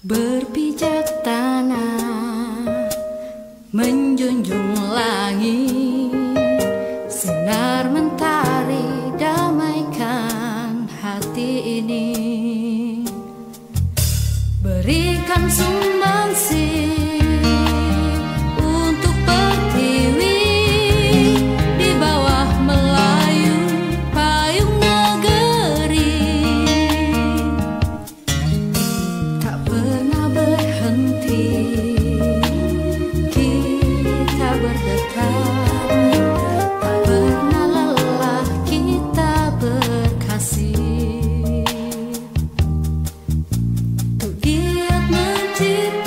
Berpijak tanah, menjunjung langit, sinar mentari damaikan hati ini. Berikan sumbangsih untuk pertiwi di bawah Melayu payung negeri. Tak pernah berhenti kita berdekat, tak pernah lelah kita berkasih. Untuk giat mencipta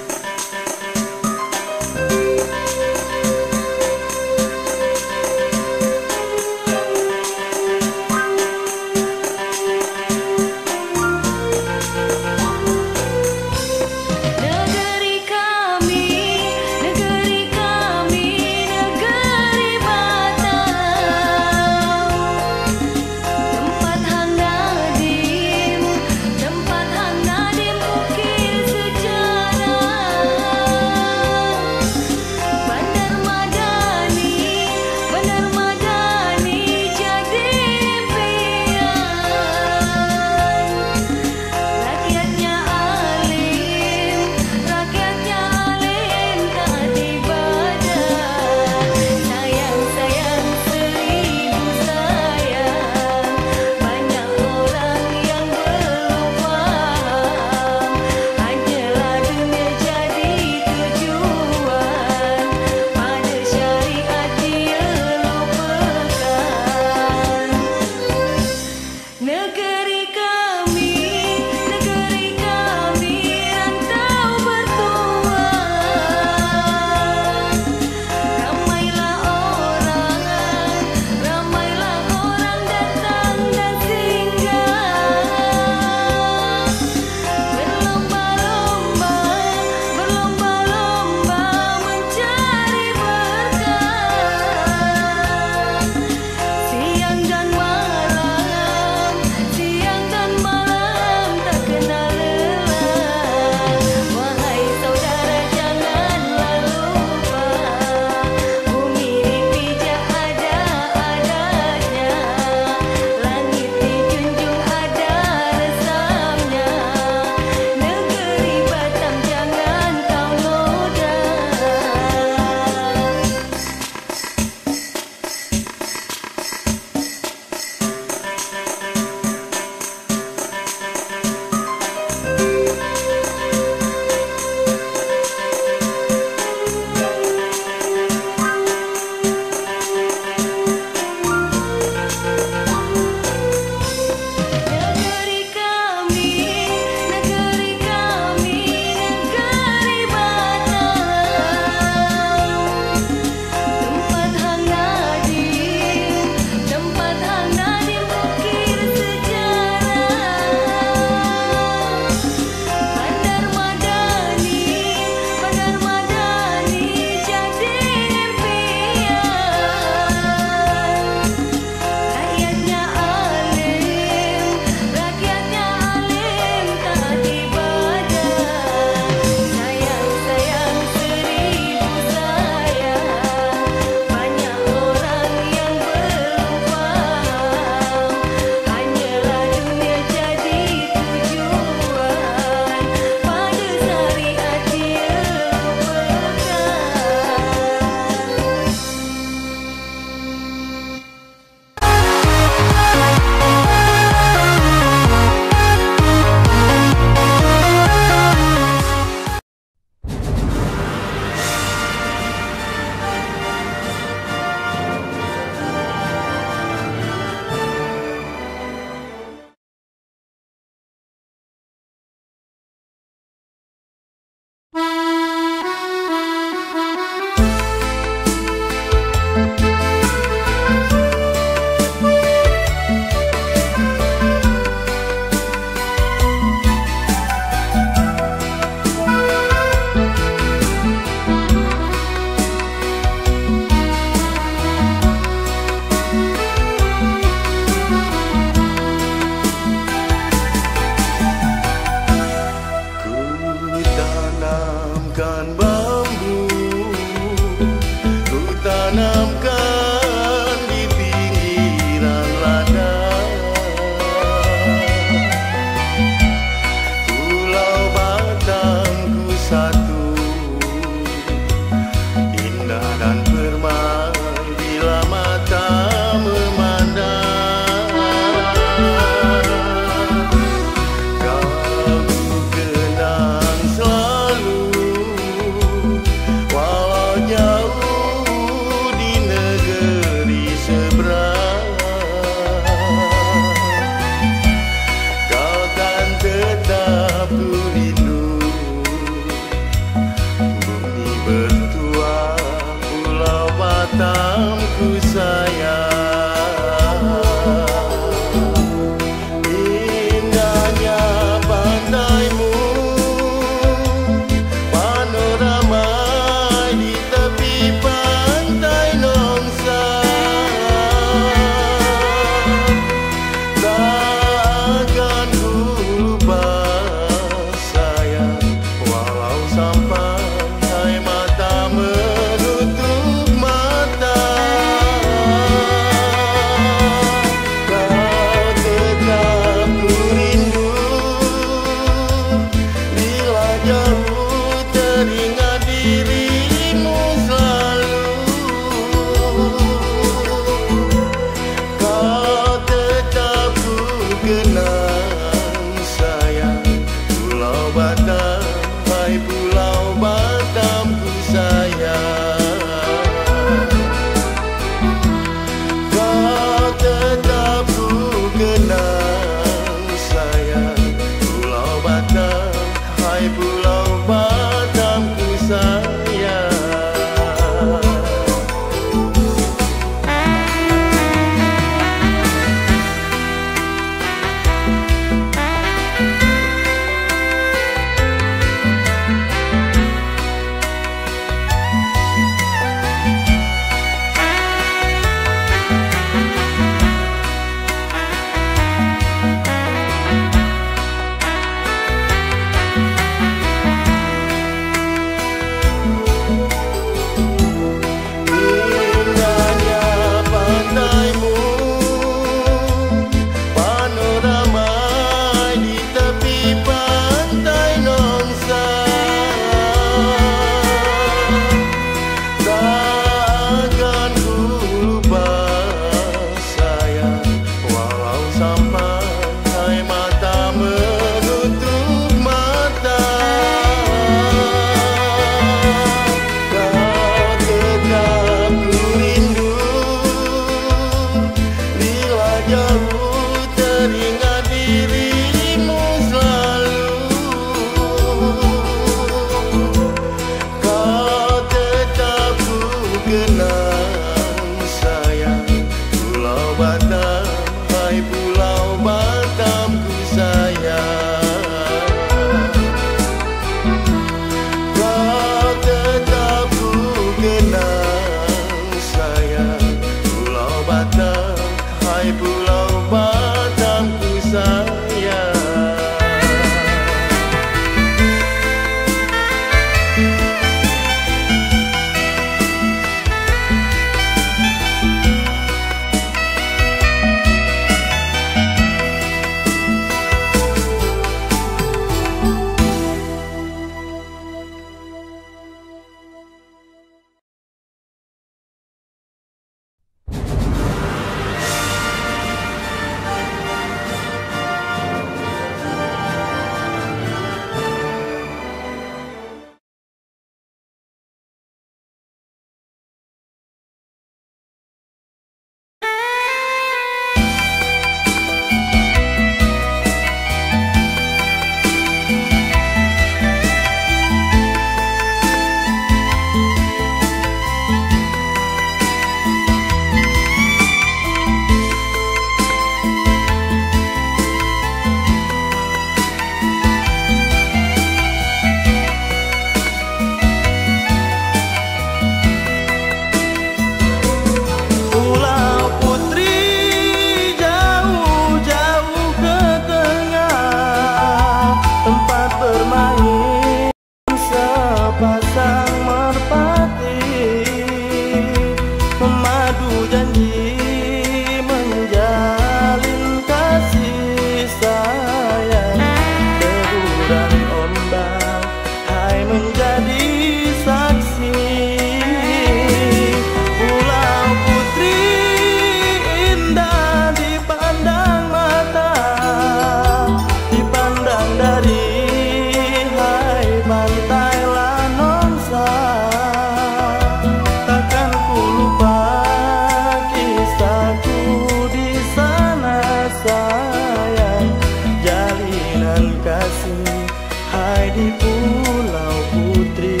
di Pulau Putri.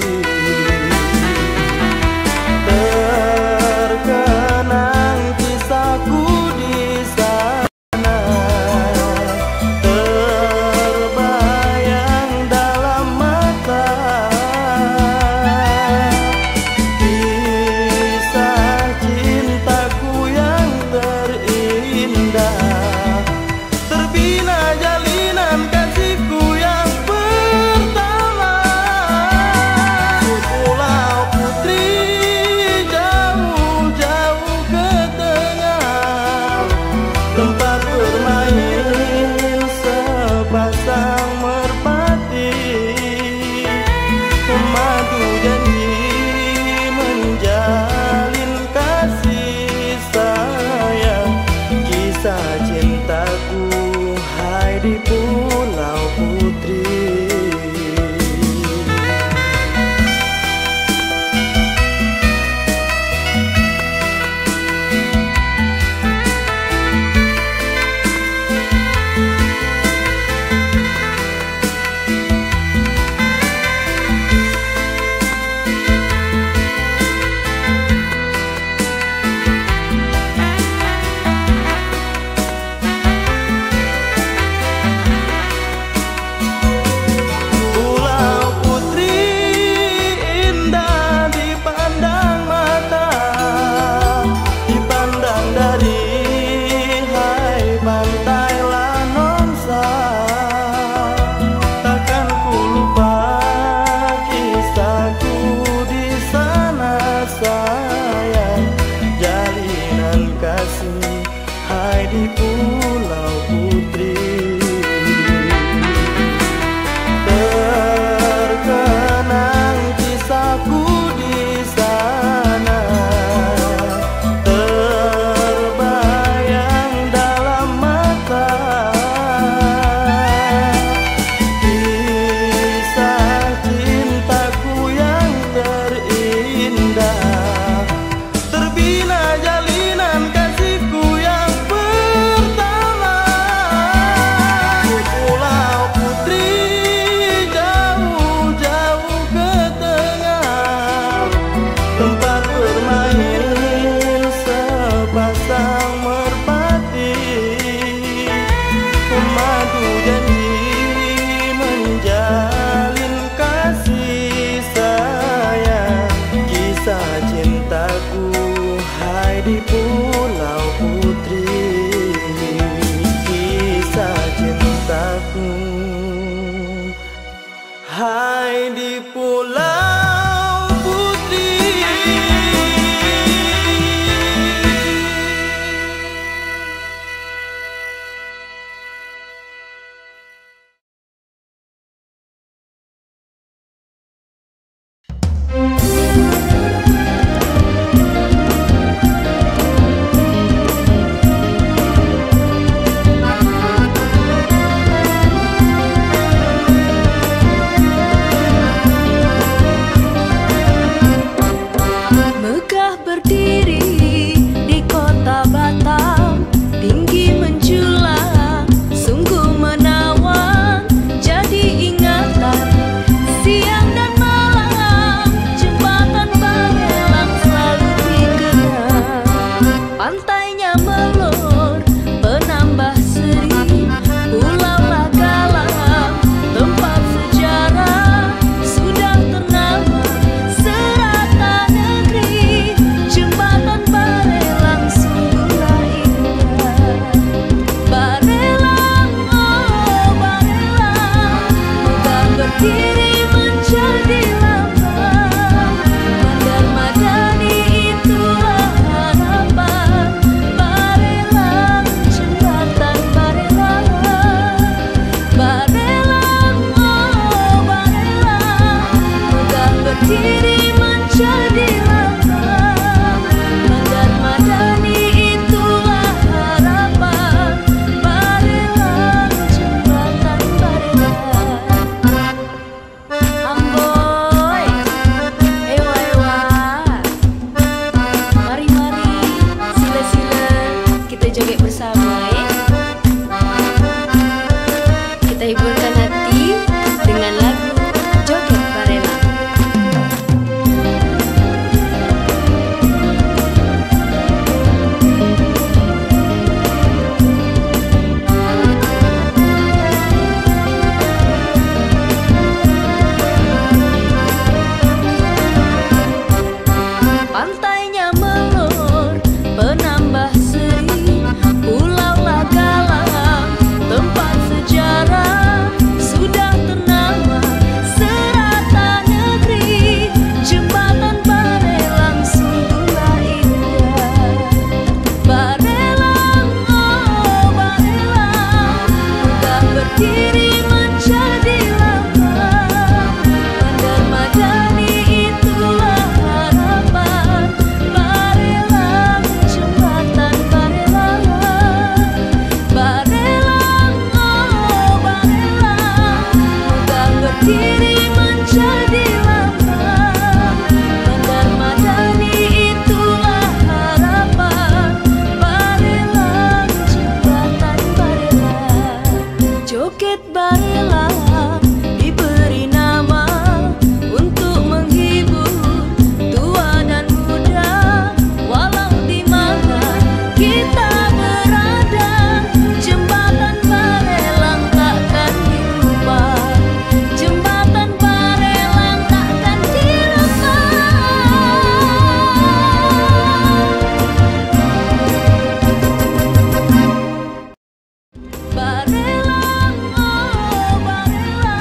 Terkenang kisahku di sana, terbayang dalam mata. Kisah cintaku yang terindah, terbina jalinan kasihku yang pertama. Pulau Putri jauh-jauh ke tengah, tempat bermain sepasang merpati, memadu janji menjalin kasih sayang. Kisah cintaku hai di Pulau Putri. Pulau Putri indah dipandang mata, dipandang dari hai pantai Lanonsa. Takkan ku lupa kisahku di sana sayang, jalinan kasih hai di Pulau Putri. Terkenang kisahku di sana, terbayang dalam mata. Kisah cintaku yang terindah, terbina jalinan kasihku yang pertama. Pulau Putri jauh-jauh ke tengah, tempat bermain sepasang merpati, memadu janji menjalin kasih sayang. Kisah cintaku hai di Pulau Putri. Kisah cintaku hai di Pulau Putri. Joget barela diberi nama untuk menghibur tua dan muda. Walau di mana kita berada, jembatan Barelang takkan dilupa. Jembatan Barelang takkan dilupa. Barelang, oh Barelang.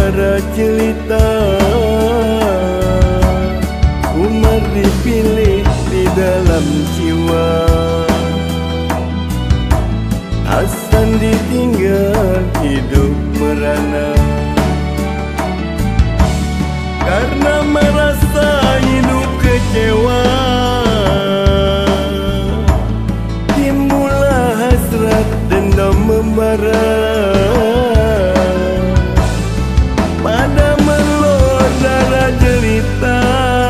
darah cerita. Umar dipilih di dalam jiwa. Hasan ditinggal hidup merana karena merasa hidup kecewa. Timbullah hasrat dendam membara pada melon darah jelita.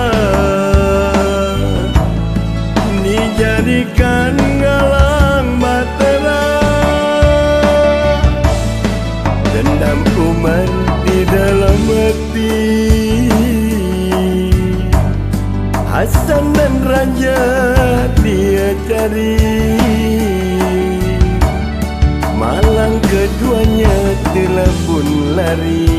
Dijadikan galang batera. Dendam Umar di dalam hati. Hasan dan Raja dia cari. Malang keduanya telah pun lari.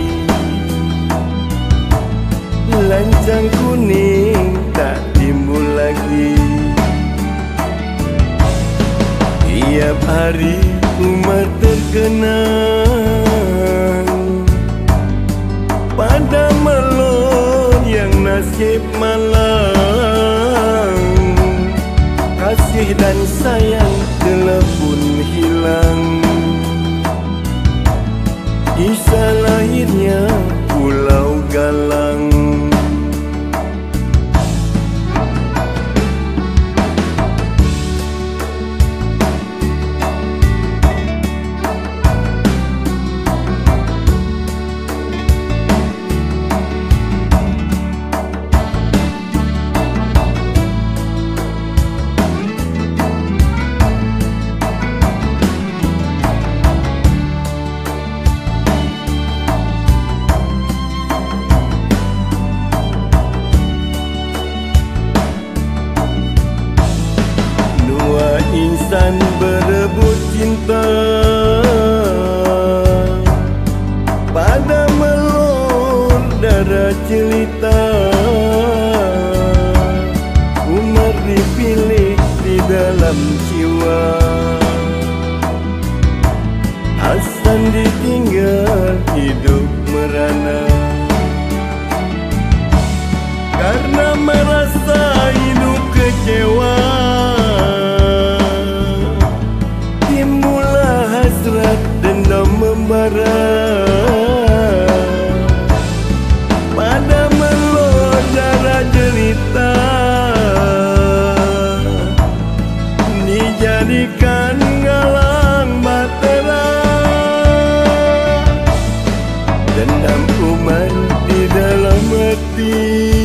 Lancang kuning tak timbul lagi. Tiap hari Umar terkenang pada melon yang nasib malang. Kasih dan sayang telah pun hilang. Kisah lahirnya Pulau Galang. Insan berebut cinta pada melon darah cerita. Umar dipilih di dalam jiwa. Hasan ditinggal hidup merana karena merasa hidup kecewa. Dendam membara pada melon darah jelita. Dijadikan galang batera. Dendam Umar di dalam hati.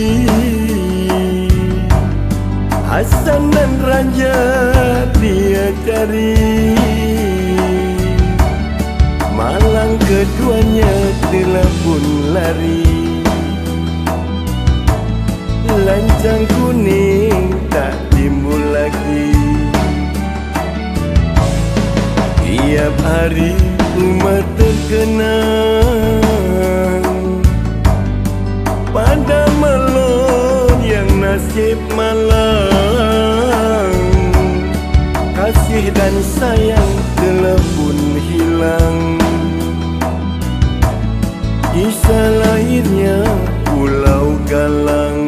Hasan dan Raja dia cari. Malang keduanya telah pun lari. Lancang kuning tak timbul lagi. Tiap hari Umar terkenang pada melon yang nasib malang. Kasih dan sayang telah pun hilang. Kisah lahirnya Pulau Galang.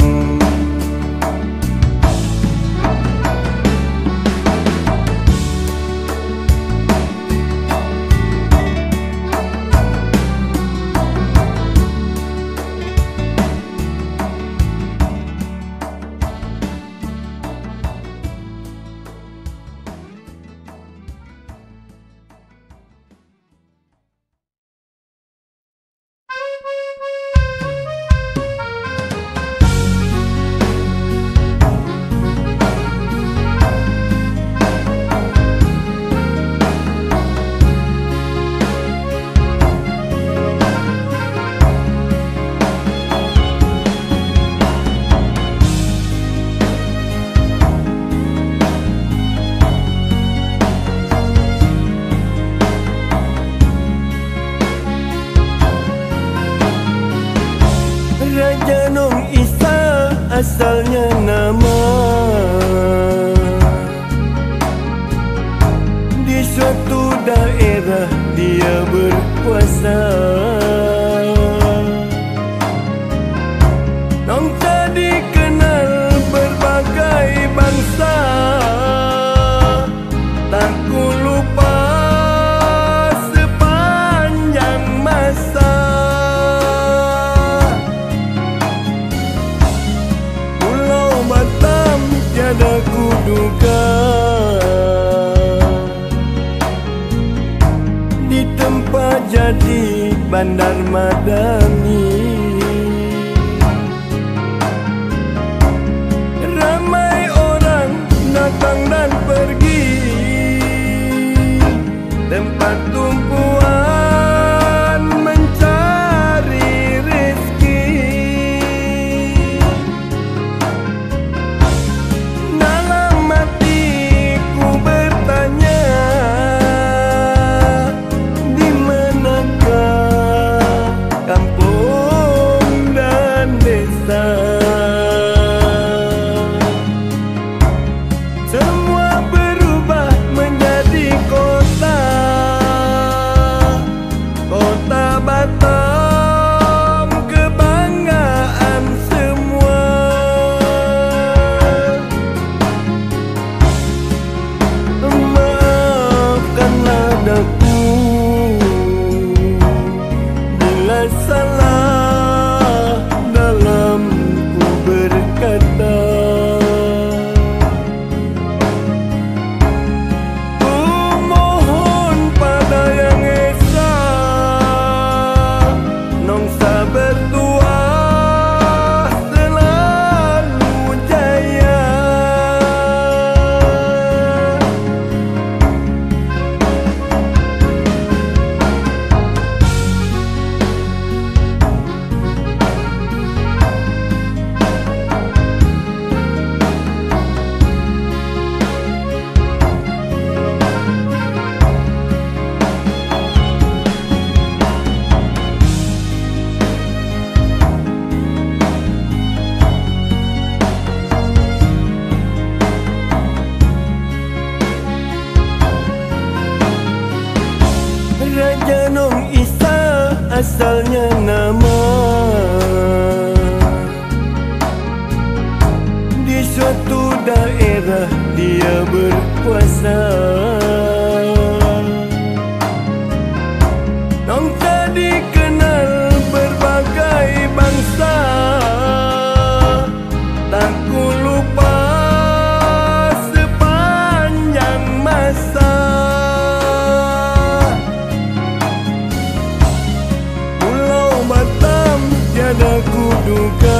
Raja Nong Isa asalnya nama. Di suatu daerah dia berkuasa. Bandar Madani. Ramai orang datang dan pergi, tempat tumpuan mencari rezeki. Dalam hatiku bertanya, di manakah kampung dan desa? Semua berubah menjadi kota, kota Batam, kebanggaan semua. Maafkanlah daku bila salah dalam ku berkata. Ku mohon pada Yang Esa, Nongsa bertuah selalu jaya. Raja Nong Isa asalnya nama, di suatu daerah dia berkuasa. Nongsa dikenal berbagai bangsa, tak ku lupa sepanjang masa. Pulau Batam tiada kuduga,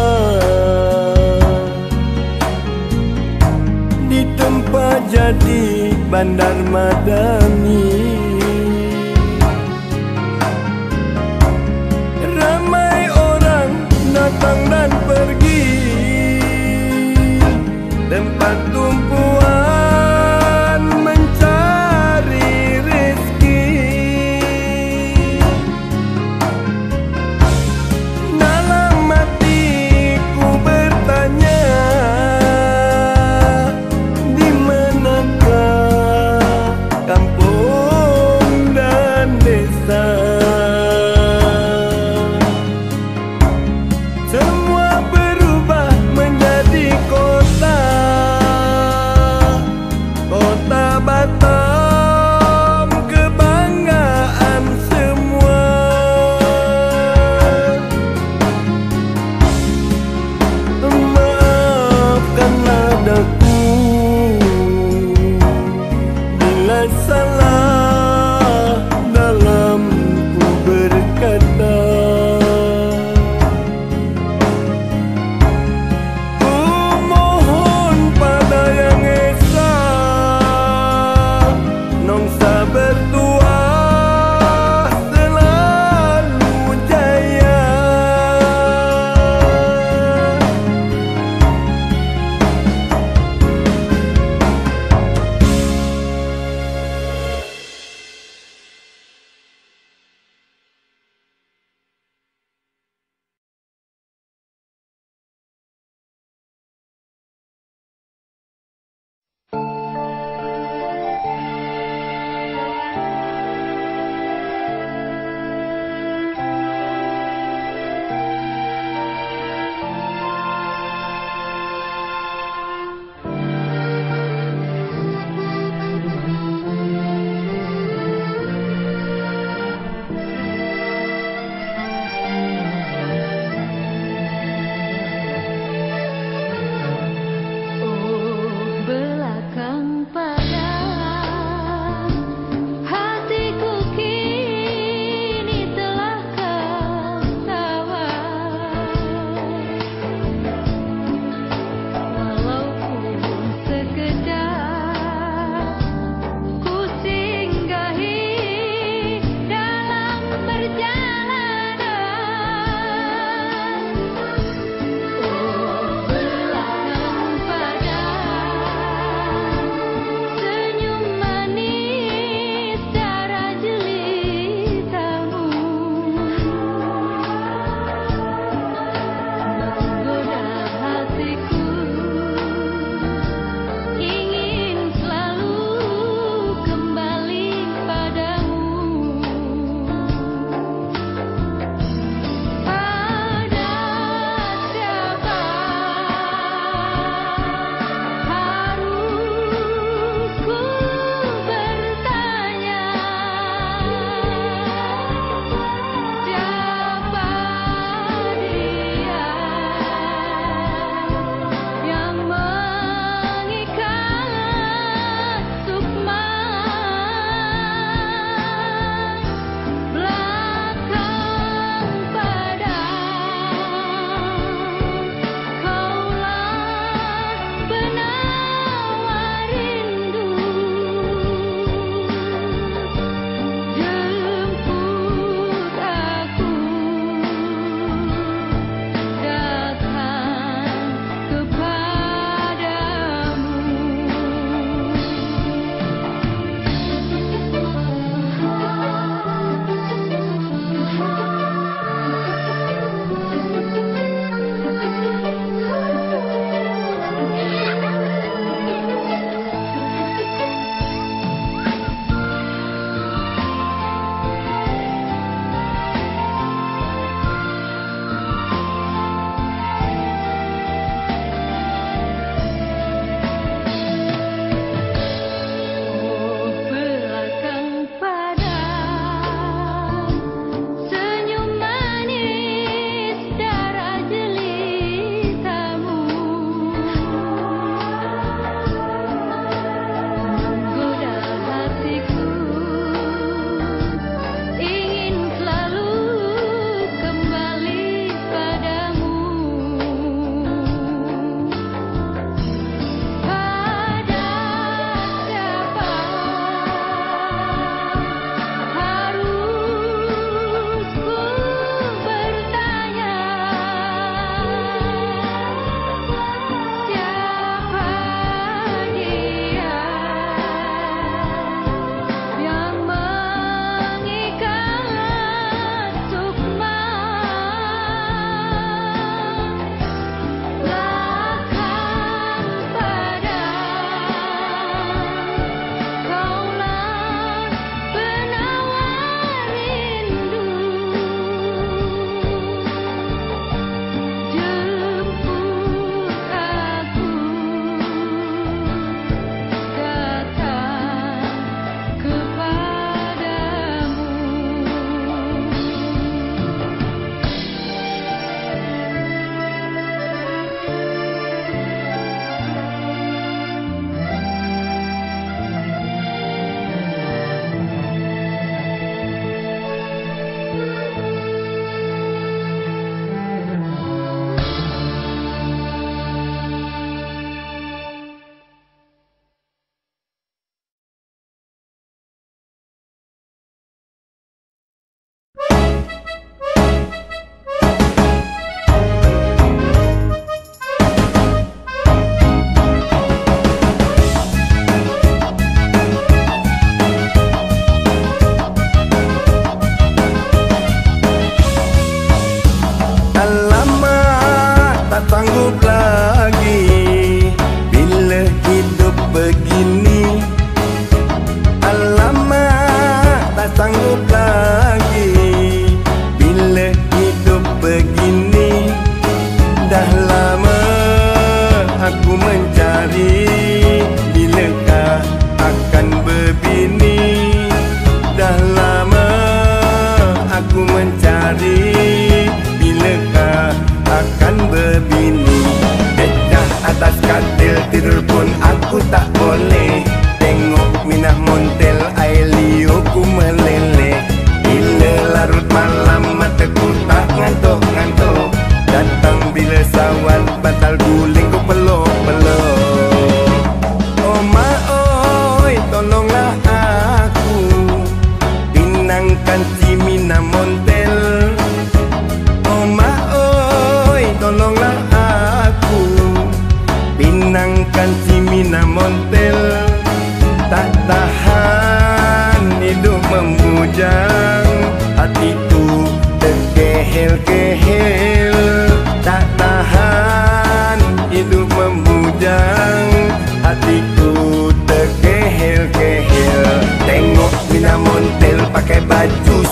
ditempa jadi Bandar Madani. Ramai orang datang dan pergi, tempat tumpuan mencari rezeki. Dalam hatiku bertanya, di manakah kampung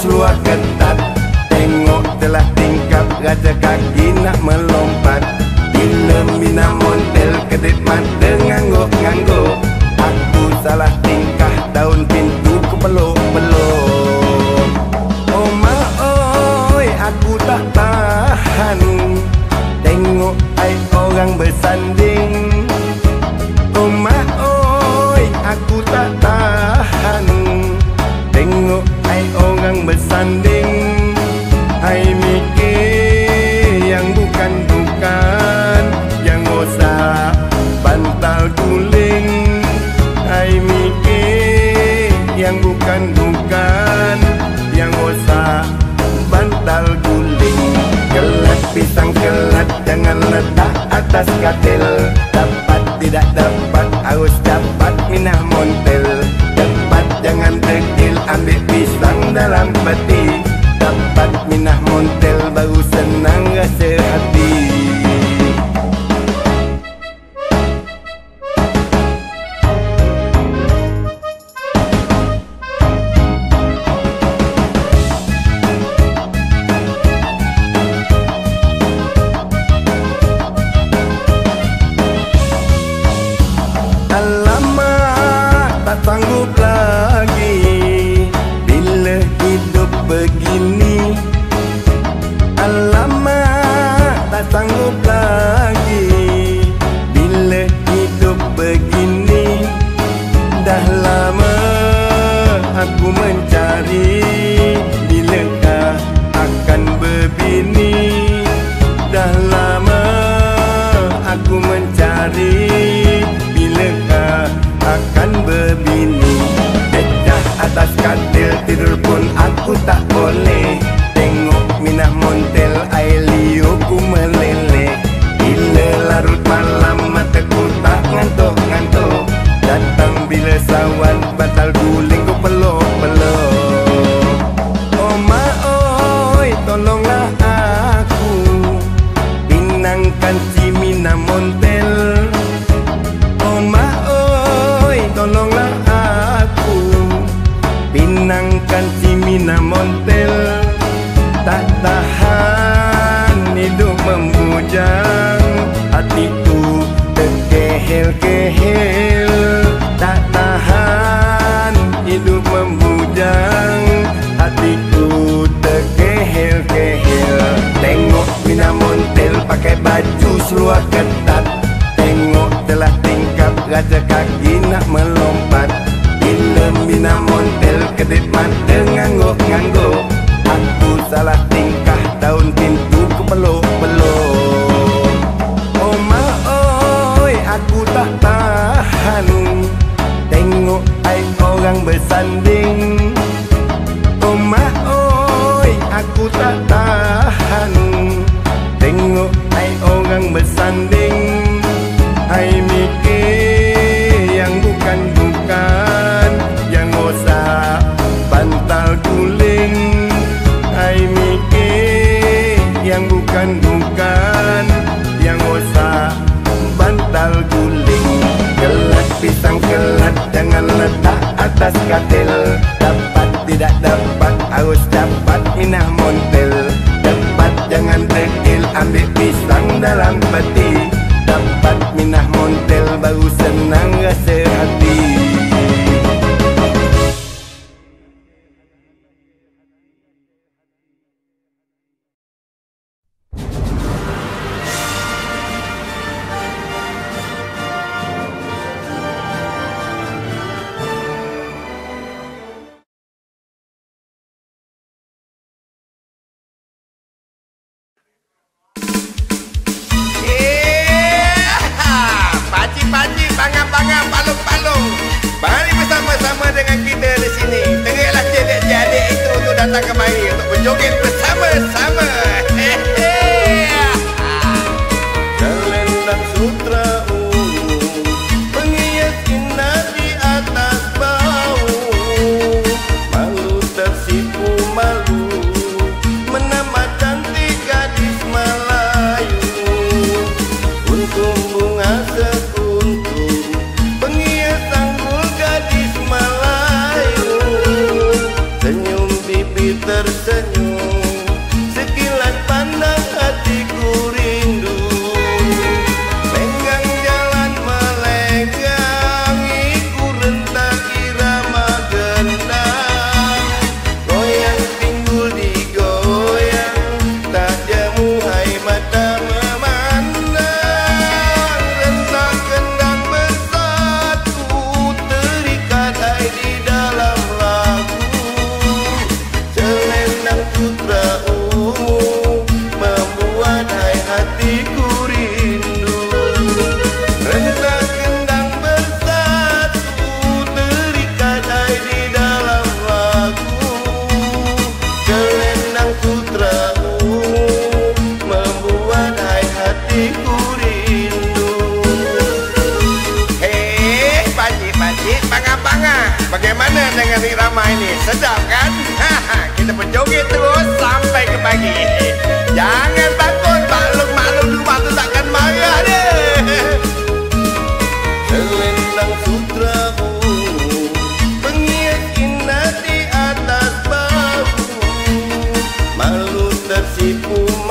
luar ketat. Tengok telah tingkap raja kaki nak melompat. Bila mina montel kedip mata ngangguk-ngangguk. Aku salah tingkah daun pintu ku peluk-peluk. Oh ma oi aku tak tahan tengok ai orang bersanding. Oh ma oi aku tak tahan tengok ai orang bersanding. Ai mikir yang bukan-bukan, yang osak bantal guling. Ai mikir yang bukan-bukan, yang osak bantal guling. Kelat pisang kelat jangan letak atas katil. Dapat tidak dapat harus dapat minah montel. Dapat jangan dekil ambil pisang dalam peti. Dapat minah montel baru senang rasa hati. Alamak tak sanggup lagi bila hidup begini. Alamak tak sanggup lagi bila hidup begini. Dah lama aku mencari bilakah akan berbini. Dah lama aku mencari bilakah akan berbini. Pecah atas katil tidur pun aku tak boleh. Tengok minah montel air liu ku meleleh. Bila larut malam mataku tak ngantuk-ngantuk. Datang bila sawan batal guling ku peluk-peluk. Oh ma oi tolonglah aku pinangkan si minah montel. Oh ma oi tolonglah aku pinangkan si minah montel. Tak tahan hidup membujang, hatiku terkehel-kehel. Tak tahan hidup membujang, hatiku terkehel-kehel. Tengok minah montel pakai baju seluar ketat. Tengok telah tingkap raja kaki nak melompat. Bila minah montel kedip mata ngangguk-ngangguk. Aku salah tingkah daun pintu ku peluk-peluk. Oh ma oi aku tak tahan tengok ai orang bersanding. Oh ma oi aku tak tahan tengok ai orang bersanding. Ai mikir yang bukan-bukan, yang osak bantal guling. Ai mikir yang bukan-bukan, yang osak bantal guling. Kelat pisang kelat jangan letak atas katil. Dapat tidak dapat harus dapat minah montel. Dapat jangan dekil ambil pisang dalam peti. Dapat minah montel baru senang rasa hati. Panji, bangang-bangang, palung-palung. Mari bersama-sama dengan kita di sini. Teriaklah adik-adik itu untuk datang kemari untuk berjoget bersama-sama. Selendang sutra ungu menghias indah di atas bau. Malu tersipu malu menambah cantik gadis Melayu. Untung bunga sekuntum penghias sanggul gadis Melayu. Senyum bibir dengan irama ini. Sedap kan? Kita berjoget terus sampai ke pagi. Jangan takut, maklum-maklum rumah tu takkan marah deh. Selendang sutra pengiat indah di atas bahu, malu tersipu